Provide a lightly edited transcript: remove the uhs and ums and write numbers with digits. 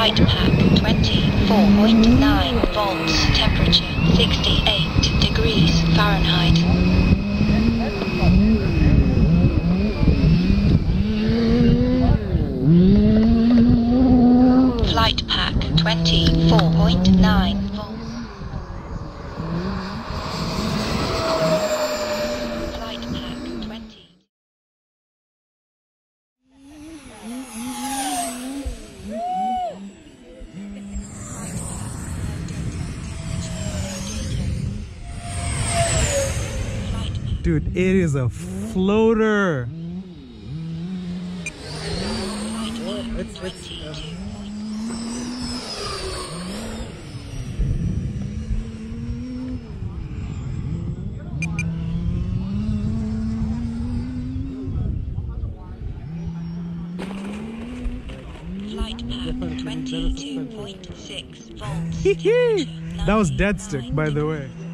Flight pack 24.9 volts. Temperature 68 degrees Fahrenheit. Flight pack 24.9 volts. Flight pack 20. Dude, it is a floater. Flight pack 22.6 volts. That was dead stick, by the way.